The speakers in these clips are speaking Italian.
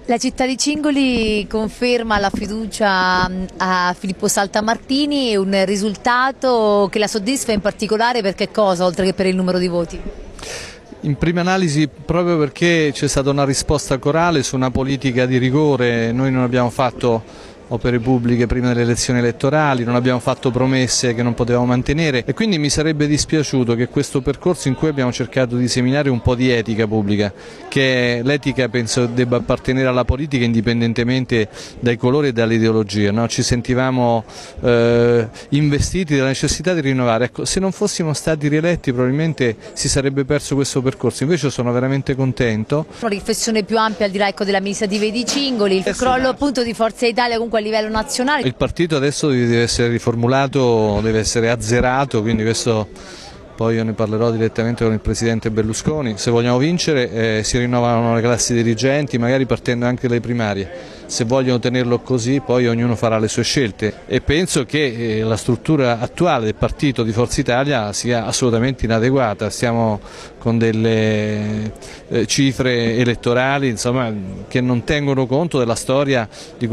La città di Cingoli conferma la fiducia a Filippo Saltamartini, un risultato che la soddisfa in particolare per che cosa, oltre che per il numero di voti? In prima analisi proprio perché c'è stata una risposta corale su una politica di rigore. Noi non abbiamo fatto opere pubbliche prima delle elezioni elettorali, non abbiamo fatto promesse che non potevamo mantenere e quindi mi sarebbe dispiaciuto che questo percorso in cui abbiamo cercato di seminare un po' di etica pubblica, che l'etica penso debba appartenere alla politica indipendentemente dai colori e dalle ideologie, no? Ci sentivamo investiti dalla necessità di rinnovare. Ecco, se non fossimo stati rieletti probabilmente si sarebbe perso questo percorso, invece sono veramente contento. Una riflessione più ampia al di là delle amministrative di Cingoli, il crollo appunto di Forza Italia comunque a livello nazionale. Il partito adesso deve essere riformulato, deve essere azzerato, quindi questo poi io ne parlerò direttamente con il Presidente Berlusconi. Se vogliamo vincere si rinnovano le classi dirigenti, magari partendo anche dalle primarie. Se vogliono tenerlo così poi ognuno farà le sue scelte e penso che la struttura attuale del partito di Forza Italia sia assolutamente inadeguata. Stiamo con delle cifre elettorali insomma, che non tengono conto della storia del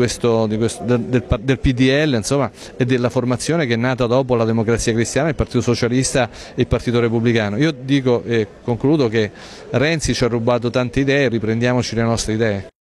PDL insomma, e della formazione che è nata dopo la Democrazia Cristiana, il Partito Socialista e il Partito Repubblicano. Io dico e concludo che Renzi ci ha rubato tante idee, riprendiamoci le nostre idee.